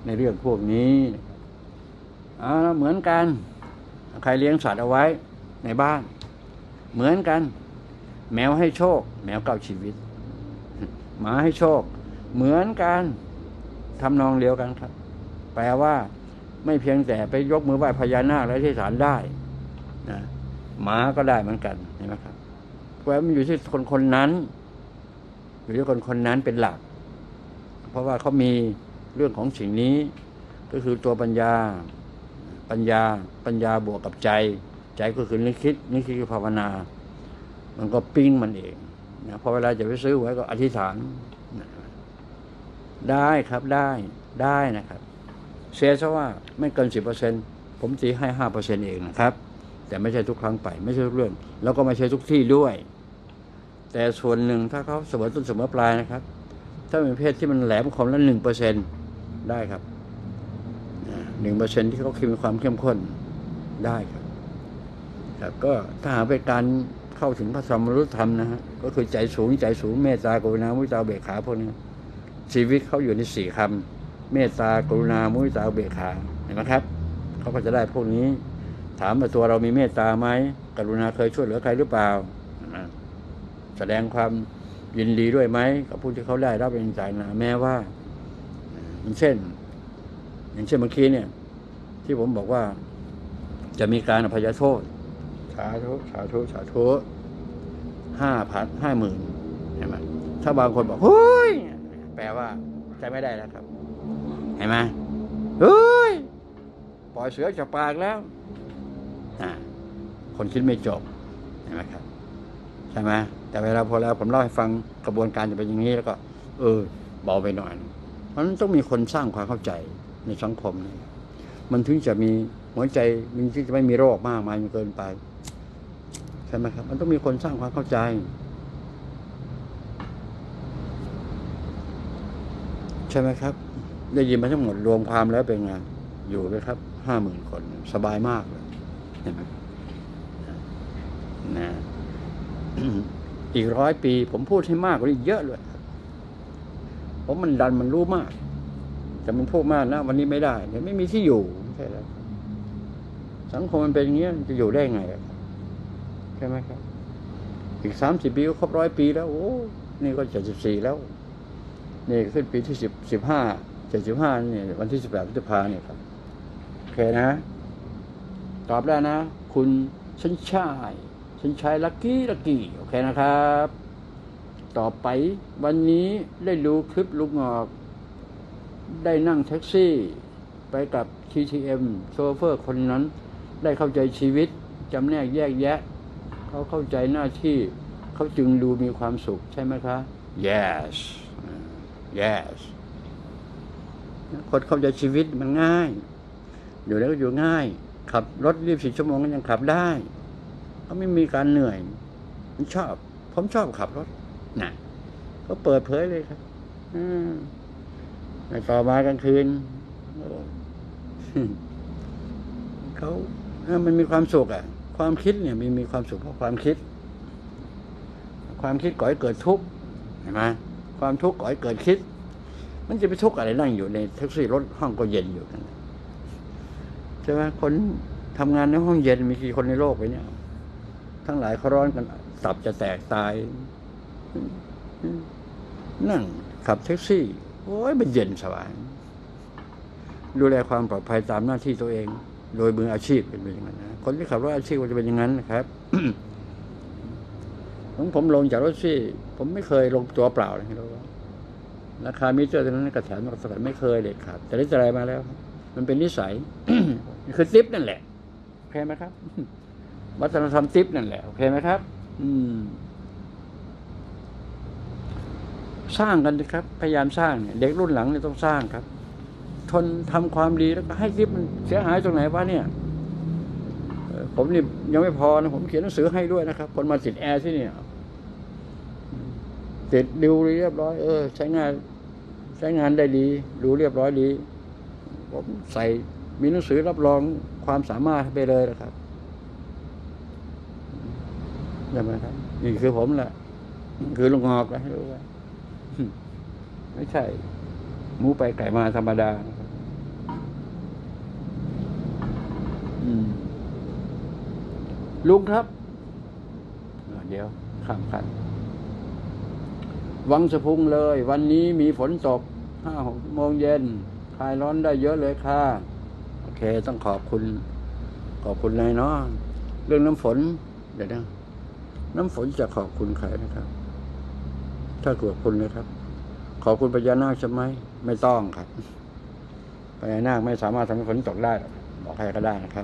ในเรื่องพวกนี้เหมือนกันใครเลี้ยงสัตว์เอาไว้ในบ้านเหมือนกันแมวให้โชคแมว9 ชีวิตหมาให้โชคเหมือนกันทำนองเดียวกันครับแปลว่าไม่เพียงแต่ไปยกมือไหว้พญานาคและที่ศาลได้นะหมาก็ได้เหมือนกันเห็นไหมครับเพราะมันอยู่ที่คนนั้นอยู่ที่คนนั้นเป็นหลักเพราะว่าเขามีเรื่องของสิ่งนี้ก็คือตัวปัญญาบวกกับใจก็คือนึกคิดคือภาวนามันก็ปิ้งมันเองนะพอเวลาจะไปซื้อหวยก็อธิษฐานได้ครับได้นะครับเสียซะว่าไม่เกิน 10%ผมตีให้ 5% เองนะครับแต่ไม่ใช่ทุกครั้งไปไม่ใช่ทุกเรื่องแล้วก็ไม่ใช่ทุกที่ด้วยแต่ส่วนหนึ่งถ้าเขาเสมอต้นเสมอปลายนะครับถ้าเป็นเพศที่มันแหลมคมแล้ว 1% ได้ครับ 1% ที่เขาคิดมีความเข้มข้นได้ครับแต่ก็ถ้าหาเป็นการเข้าถึงพระธรรมธรรมนะฮะก็คือใจสูงเมตตากรุณามุทิตาเบกขาพวกนี้ชีวิตเขาอยู่ใน4 คำเมตตากรุณามุทิตาเบกขาเห็นไหมครับเขาก็จะได้พวกนี้ถามว่าตัวเรามีเมตตาไหมกรุณาเคยช่วยเหลือใครหรือเปล่าแสดงความยินดีด้วยไหมกับผู้ที่เขาได้รับเป็นใจนะแม้ว่าอย่างเช่นเมื่อกี้เนี่ยที่ผมบอกว่าจะมีการอภัยโทษสาธุ50,000เห็นไหมถ้าบางคนบอกเฮ้ยแปลว่าใจไม่ได้แล้วครับเห็นไหมเฮ้ยปล่อยเสือจากปากแล้วคนคิดไม่จบเห็นไหมครับใช่ไหมแต่เวลาพอแล้วผมเล่าให้ฟังกระบวนการจะเป็นอย่างนี้แล้วก็เบาไปหน่อยมันต้องมีคนสร้างความเข้าใจในสังคมมันถึงจะมีหัวใจมันถึงจะไม่มีโรคมากมายเกินไปใช่ไหมครับมันต้องมีคนสร้างความเข้าใจใช่ไหมครับได้ยินมาทั้งหมดรวมความแล้วเป็นไงอยู่เลยครับ 50,000 คนสบายมากเลยเห็นไหมนะอีก100 ปีผมพูดให้มากกว่านี้เยอะเลยผมมันดันมันรู้มากแต่มันพูดมากนะวันนี้ไม่ได้เดี๋ยวไม่มีที่อยู่ใช่แล้วสังคมมันเป็นอย่างนี้จะอยู่ได้ไงใช่ไหมครับอีก30 ปีก็ครบ100 ปีแล้วโอ้นี่ก็74แล้วนี่ขึ้นปีที่75เนี่ยวันที่18 พฤษภาเนี่ยครับโอเคนะตอบได้นะคุณชันชัยลักกี้โอเคนะครับต่อไปวันนี้ได้ดูคลิปลุงงอกได้นั่งแท็กซี่ไปกับ TTM โชเฟอร์คนนั้นได้เข้าใจชีวิตจำแนกแยกแยะเขาเข้าใจหน้าที่เขาจึงดูมีความสุขใช่ไหมคะ yes คนเข้าใจชีวิตมันง่ายอยู่แล้วก็อยู่ง่ายขับรถ24 ชั่วโมงก็ยังขับได้เขาไม่มีการเหนื่อยผมชอบขับรถนะก็เปิดเผยเลยครับต่อมากลางคืนเขามันมีความสุขความคิดเนี่ยมีความสุขเพราะความคิดก่อให้เกิดทุกข์เห็นไหมความทุกข์ก่อให้เกิดคิดมันจะไปทุกข์อะไรนั่งอยู่ในแท็กซี่รถห้องก็เย็นอยู่กันใช่ไหมคนทำงานในห้องเย็นมีกี่คนในโลกไปเนี่ยทั้งหลายเขาร้อนกันตับจะแตกตายนั่งขับแท็กซี่โอ้ยมันเย็นสบายดูแลความปลอดภัยตามหน้าที่ตัวเองโดยมืออาชีพเป็นอย่างนั้นนะคนที่ขับรถอาชีพก็จะเป็นอย่างนั้นนะครับ ผมลงจากรถซี่ผมไม่เคยลงตัวเปล่าเลยราคามิเตอร์ตรงนั้นกระแถมกระสันไม่เคยเลยครับแต่ได้ใจมาแล้วมันเป็นนิสัย คือทิปนั่นแหละโอเคไหมครับ วัฒนธรรมทิปนั่นแหละโอเคไหมครับสร้างกันนะครับพยายามสร้างเนี่ยเด็กรุ่นหลังเนี่ยต้องสร้างครับทนทำความดีแล้วก็ให้ทิปมันเสียหายตรงไหนวะเนี่ยผมนี่ยังไม่พอนะผมเขียนหนังสือให้ด้วยนะครับคนมาติดแอร์ที่นี่ติดดิวเรียบร้อยใช้งานได้ดีดูเรียบร้อยดีผมใส่มีหนังสือรับรองความสามารถไปเลยนะครับใช่ไหมครับนี่คือผมแหละคือลุงงอกนะให้รู้ว่าไม่ใช่หมูไปไก่มาธรรมดาลุงครับเดี๋ยวข้ามกันวังสะพุงเลยวันนี้มีฝนตก5-6 โมงเย็นคลายร้อนได้เยอะเลยค่ะโอเคต้องขอบคุณนายเนาะเรื่องน้ำฝนเดี๋ยวนะน้ำฝนจะขอบคุณใครนะครับ ถ้าขอบคุณนะครับขอบคุณพญานาคใช่ไหมไม่ต้องครับพญานาคไม่สามารถทำให้ฝนตกได้หรอกบอกใครก็ได้นะครับ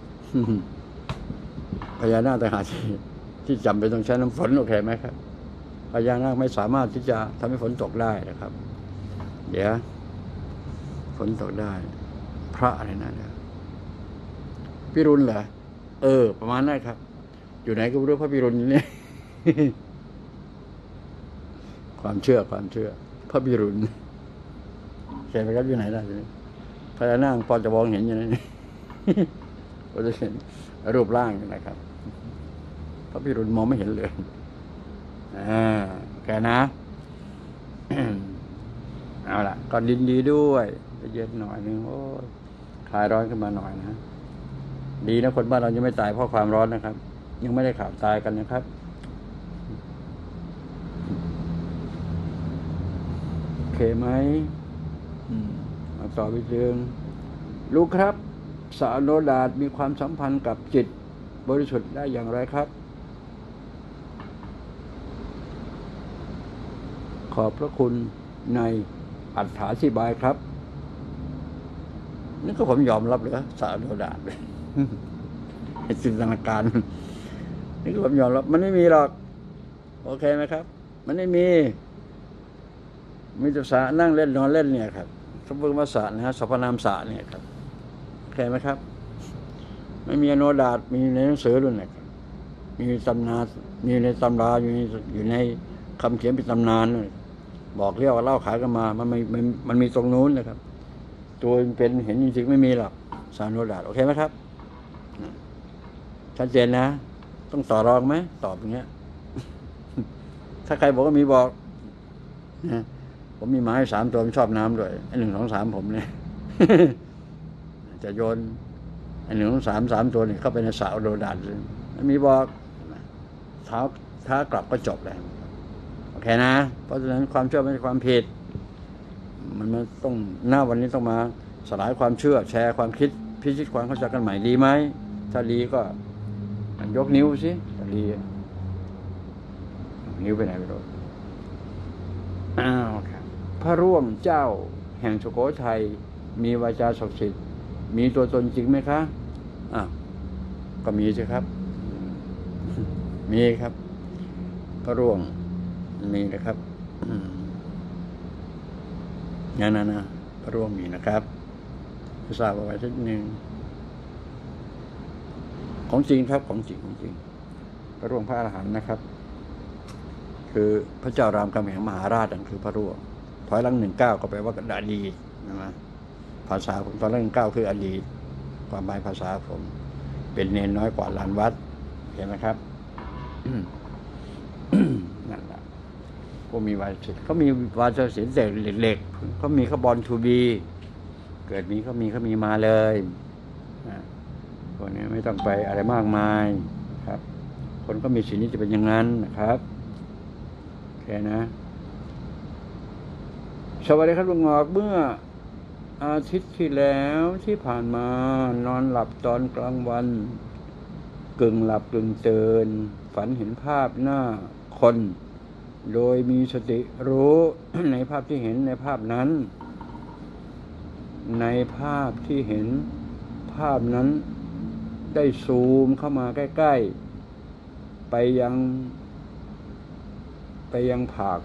พญานาคแต่หาที่จำเป็นต้องใช้น้ำฝนโอเคไหมครับพญานาคไม่สามารถที่จะทำให้ฝนตกได้นะครับเดี๋ยวฝนตกได้พระอะไรนั่นนะพิรุณเหรอประมาณนั้นครับอยู่ไหนก็ไม่รู้พระพิรุณนี่ ความเชื่อพระพิรุณเห็นไหมครับอยู่ไหนได้พญานาคพอจะมองเห็นอยู่นี่ พอจะเห็นรูปร่างอยู่นะครับพระพิรุณมองไม่เห็นเลยแกนะ เอาล่ะก็ดินดีด้วยเย็นหน่อยนึงโอ้คลายร้อนขึ้นมาหน่อยนะดีนะคนบ้านเรายังไม่ตายเพราะความร้อนนะครับยังไม่ได้ข่าวตายกันนะครับโอเคไหมมาต่อไปเรื่องลูกครับสาวโนดาตมีความสัมพันธ์กับจิตบริสุทธิ์ได้อย่างไรครับขอบพระคุณในอรรถาธิบายครับนี่ก็ผมยอมรับเลยสาวโนดาตเลยจินตนาการนี่ก็ผมยอมรับมันไม่มีหรอกโอเคไหมครับมันไม่มีแต่สระนั่งเล่นนอนเล่นเนี่ยครับสมมติว่าสระนะฮะสรรพนามสระเนี่ยครับโอเคไหมครับไม่มีอโนดาตมีในหนังสือด้วยนะครับมีตำนานมีในตำราอยู่ในคำเขียนเป็นตำนานเลยบอกเรียกว่าเล่าขายกันมามันมีตรงนู้นนะครับ ตัวเป็นเห็นจริงๆไม่มีหรอกสารโนดาตโอเคไหมครับชัดเจนนะต้องต่อรองไหมตอบอย่างเงี้ย ถ้าใครบอกว่ามีบอกนะผมมีหมาให้3 ตัวผมชอบน้ำด้วย1 2 3ผมเนี่ย จะโยน1 2 3 ตัวนี่เข้าไปในสารโนดาตเลยมีบอกท้ากลับก็จบแล้วโอเคนะเพราะฉะนั้นความเชื่อไม่ใช่ความผิดมันต้องหน้าวันนี้ต้องมาสลายความเชื่อแชร์ความคิดพิชิตความเข้าใจกันใหม่ดีไหมถ้าดีก็ยกนิ้วสิถ้าดีนิ้วไปไหนไปโดนครับพระร่วงเจ้าแห่งสุโขทัยมีวาจาศักดิ์สิทธิ์มีตัวตนจริงไหมคะก็มีสิครับมีครับพระร่วงมีนะครับงั้นนะพระร่วงมีนะครับทราบเอาไว้สักนึงของจริงครับของจริงพระร่วงพระอรหันต์นะครับคือพระเจ้ารามคำแหงมหาราชนั่นคือพระร่วงถอยหลัง19ก็แปลว่าอดีตนะภาษาผมตอนหลัง19คืออดีตความหมายภาษาผมเป็นเนนน้อยกว่าลานวัดเห็นไหมครับ นั่นแหละก็มีวาจาเขามีวาจาศิลป์เล็กๆเขามีขบอนทูบีเกิดมีเขามีมาเลยพวกนี้ไม่ต้องไปอะไรมากมายครับคนก็มีสิ่งนี้จะเป็นอย่างนั้นนะครับโอเคนะสวัสดีครับลุงงอกเมื่ออาทิตย์ที่แล้วที่ผ่านมานอนหลับตอนกลางวันกึ่งหลับกึ่งตื่นฝันเห็นภาพหน้าคนโดยมีสติรู้ ในภาพที่เห็นในภาพนั้นภาพนั้นได้ซูมเข้ามาใกล้ๆไปยังผาก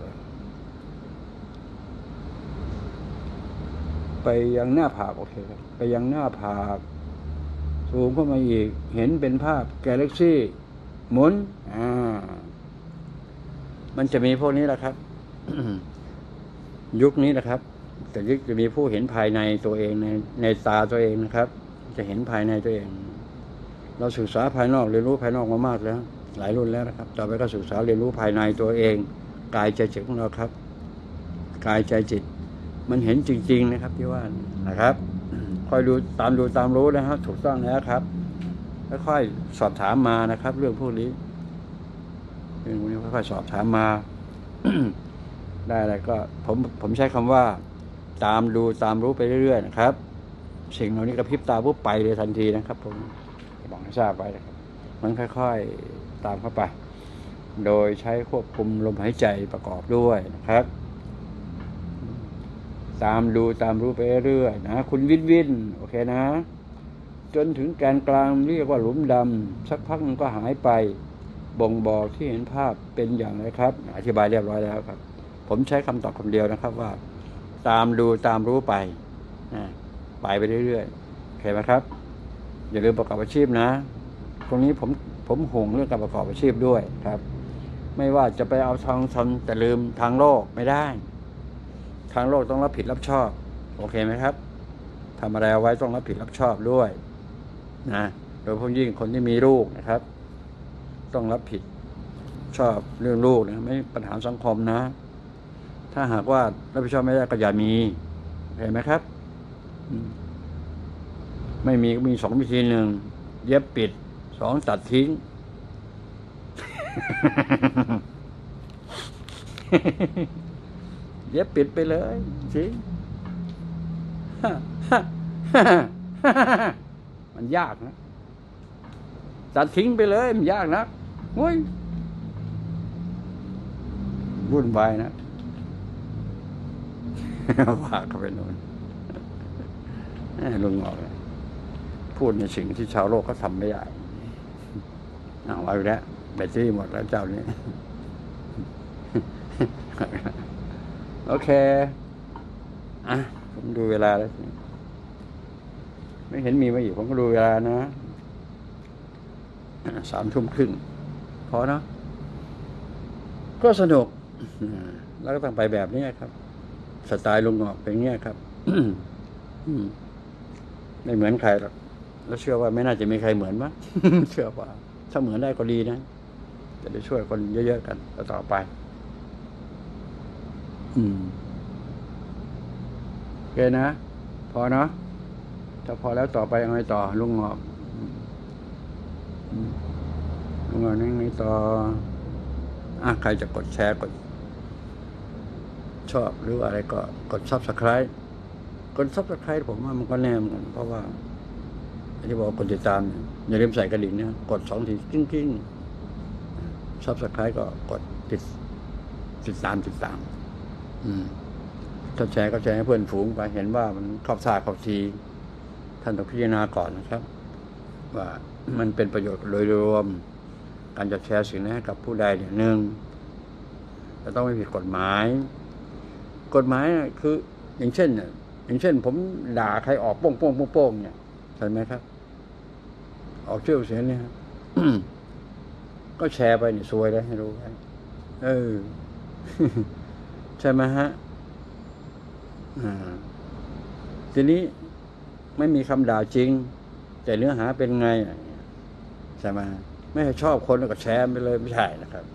ไปยังหน้าผากโอเคครับไปยังหน้าผากซูมเข้ามาอีกเห็นเป็นภาพกาแล็กซี่หมุนมันจะมีพวกนี้แหละครับ ยุคนี้นะครับแต่ยุคจะมีผู้เห็นภายในตัวเองในตาตัวเองนะครับจะเห็นภายในตัวเองเราศึกษาภายนอกเรียนรู้ภายนอกมามากแล้วหลายรุ่นแล้วนะครับต่อไปก็ศึกษาเรียนรู้ภายในตัวเองกายใจจิตของเราครับกายใจจิตมันเห็นจริงๆนะครับที่ว่านะครับคอยดูตามรู้นะครับถูกต้องแล้วครับค่อยๆสอบถามมานะครับ เรื่องพวกนี้ค่อยๆสอบถามมา ได้อะไรก็ผมใช้คำว่าตามดูตามรู้ไปเรื่อยๆนะครับสิ่งเหล่านี้กระพริบตาปุ๊บไปเลยทันทีนะครับผมบอกให้ทราบไว้นะครับมันค่อยๆตามเข้าไปโดยใช้ควบคุมลมหายใจประกอบด้วยนะครับตามดูตามรู้ไปเรื่อยๆนะคุณวินโอเคนะจนถึงแกนกลางเรียกว่าหลุมดำสักพักมันก็หายไปบ่งบอกที่เห็นภาพเป็นอย่างไรครับอธิบายเรียบร้อยแล้วครับผมใช้คำตอบคำเดียวนะครับว่าตามดูตามรู้ไปไปเรื่อยๆโอเคไหมครับอย่าลืมประกอบอาชีพนะตรงนี้ผมห่วงเรื่องการประกอบอาชีพด้วยครับไม่ว่าจะไปเอาทางทำแต่ลืมทางโลกไม่ได้ทางโลกต้องรับผิดรับชอบโอเคไหมครับทำอะไรเอาไว้ต้องรับผิดรับชอบด้วยนะโดยเฉพาะยิ่งคนที่มีลูกนะครับต้องรับผิดชอบเรื่องลูกนะไม่ปัญหาสังคมนะถ้าหากว่ารับผิดชอบไม่ได้ก็อย่ามีเห็นไหมครับไม่มีก็มี2 วิธี 1เย็บปิด2ตัดทิ้ง เย็บปิดไปเลยทิ้ง มันยากนะตัดทิ้งไปเลยมันยากนะโอ้ยวุ่นวายนะ ว่าเข้าไปโน่นลุงบอกเลยพูดในสิ่งที่ชาวโลกเขาทำไม่ได้เอาไว้แล้วแบตเตอรี่หมดแล้วเจ้านี้ โอเคผมดูเวลาแล้วไม่เห็นมีมาอยู่ผมก็ดูเวลานะ3:30พอเนาะก็สนุกแล้วก็ต้องไปแบบนี้ครับสไตล์ลุงหงอกเป็นเงี้ยครับ ไม่เหมือนใครหรอกแล้วเชื่อว่าไม่น่าจะมีใครเหมือนมั้ง เชื่อว่าถ้าเหมือนได้ก็ดีนะจะได้ช่วยคนเยอะๆกันต่อไปโอเคนะพอเนาะถ้าพอแล้วต่อไปยังไงต่อลุงหงอกลุงหงอกยังไงต่อใครจะกดแชร์กดชอบหรืออะไรก็กด Subscribe ผมว่ามันก็แน่เหมือนกันเพราะว่าที่บอกกดติดตามอย่าลืมใส่กระดิ่งนะกด2 ทีกิ้งSubscribe ก็กดติดตามถ้าแชร์ก็แชร์ให้เพื่อนฝูงไปเห็นว่ามันเข้าท่าเข้าทีท่านต้องพิจารณาก่อนนะครับว่ามันเป็นประโยชน์โดยรวมการจะแชร์สิ่งนี้ให้กับผู้ใดเนี่ยจะต้องไม่ผิดกฎหมายคืออย่างเช่นผมด่าใครออกโป้งเนี่ยใช่ไหมครับออกชื่อเสียงเนี่ย ก็แชร์ไปนี่ซวยได้ให้รู้ไว้ใช่ไหมฮะทีนี้ไม่มีคำด่าจริงแต่เนื้อหาเป็นไงใช่ไหมไม่ให้ชอบคนก็แชร์ไปเลยไม่ใช่นะครับ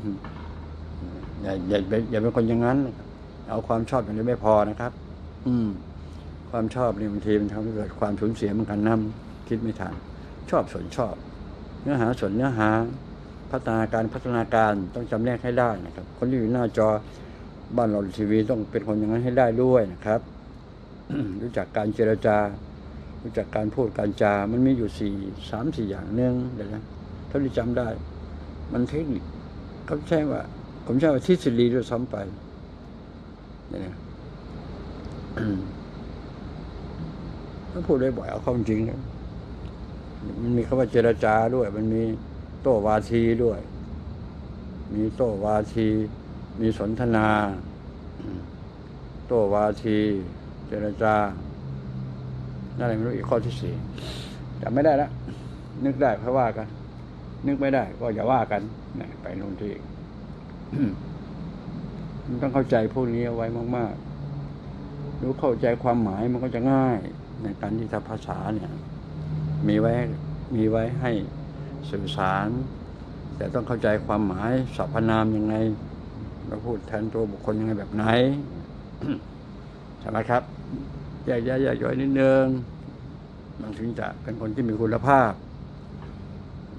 อย่าเป็นคนอย่างนั้นนะครับเอาความชอบอย่างนี้ไม่พอนะครับความชอบนี่บางทีมันทำให้เกิดความสูญเสียเหมือนกันคิดไม่ทันชอบส่วนชอบเนื้อหาส่วนเนื้อหาพัฒนาการต้องจำแนกให้ได้นะครับคนที่อยู่หน้าจอบ้านเราทีวีต้องเป็นคนอย่างนั้นให้ได้ด้วยนะครับ รู้จักการเจรจารู้จักการพูดการจามันมีอยู่3-4 อย่างเดี๋ยวนะเท่าที่จำได้มันเทคนิคผมใช้ว่าทฤษฎีด้วยซ้ำไปเนี่ยถ้าพูดได้บ่อยเอาเข้าจริงนะมันมีคำว่าเจรจาด้วยมันมีโต้วาทีด้วยมีโต้วาทีมีสนทนาโต้วาทีเจรจาอะไรไม่รู้อีกข้อที่4จำไม่ได้แล้วนึกได้ค่อยว่ากันนึกไม่ได้ก็อย่าว่ากันไปโน่นที่มันต้องเข้าใจพวกนี้เอาไว้มากๆรู้เข้าใจความหมายมันก็จะง่ายในการที่ทำภาษาเนี่ยมีไว้ให้สื่อสารแต่ต้องเข้าใจความหมายสรรพนามยังไงเราพูดแทนตัวบุคคลยังไงแบบไหน ใช่ไหมครับแยกย่อยนิดนึงมันถึงจะเป็นคนที่มีคุณภาพ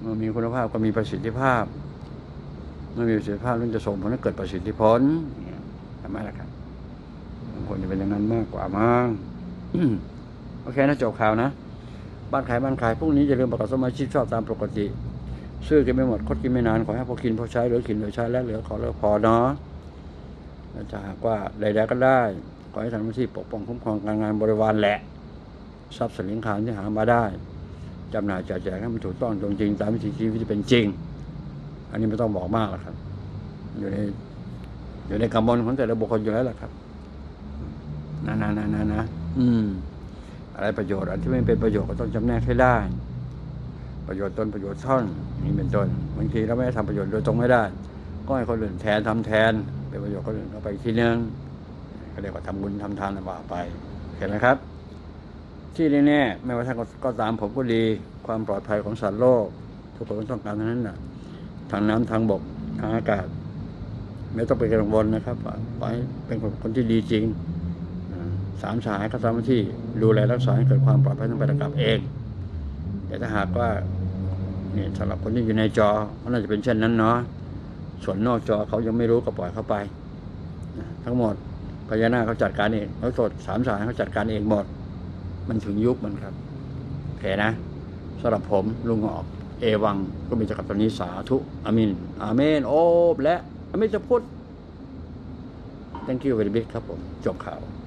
เมื่อมีคุณภาพก็มีประสิทธิภาพเมื่อมีประสิทธิภาพนั่นจะส่งผลให้เกิดประสิทธิผลทำไมล่ะครับควรจะเป็นอย่างนั้นมากกว่ามั้ง โอเคนะจบข่าวนะบ้านขายพรุ่งนี้อย่าลืมประกาศสมาชิกชอบตามปกติซื้อกินไม่หมดคดกินไม่นานขอให้พอกินพอใช้เหลือกินเหลือใช้และเหลือขอเหลือพอเนาะจะหากว่าใดๆก็ได้ขอให้ทำหน้าที่ปกป้องคุ้มครองการงานบริวารแหละทรัพย์สินขานที่หามาได้จำหน่ายจ่ายแจกให้มันถูกต้องตรงจริงตามวิถีชีวิตที่เป็นจริงอันนี้ไม่ต้องบอกมากหรอกครับอยู่ในกำมลของแต่ละบุคคลอยู่แล้วล่ะครับนะอะไรประโยชน์อันที่ไม่เป็นประโยชน์ก็ต้องจำแนกให้ได้ประโยชน์ตนประโยชน์ท่อนนี่เป็นต้นบางทีเราไม่ได้ทำประโยชน์โดยตรงไม่ได้ก็ให้คนอื่นทำแทนเป็นประโยชน์คนอื่นเข้าไปทีนึงก็เรียกว่าทำบุญทำทานว่าไปเห็นไหมครับที่แน่ๆไม่ว่าท่านก็ตามผมก็ดีความปลอดภัยของสัตว์โลกทุกคนต้องการทั้งนั้นน่ะทางน้ำทางบกทางอากาศไม่ต้องไปกังวลนะครับขอให้เป็นคนที่ดีจริง3 สหายก็ทำหน้าที่ดูแลรักษาให้เกิดความปลอดภัยทั้งไปและกลับเองแต่ถ้าหากว่าเนี่ยสำหรับคนที่อยู่ในจอก็น่าจะเป็นเช่นนั้นเนาะส่วนนอกจอเขายังไม่รู้ก็ปล่อยเข้าไปทั้งหมดพญานาคเขาจัดการเองเขาสด3 สหายเขาจัดการเองหมดมันถึงยุคมันครับโอเคนะสำหรับผมลุงออกเอวังก็มีจากตอนนี้สาธุอามินอาเมนโอบและอเมนจะพุทธ thank you very much ครับผมจบข่าว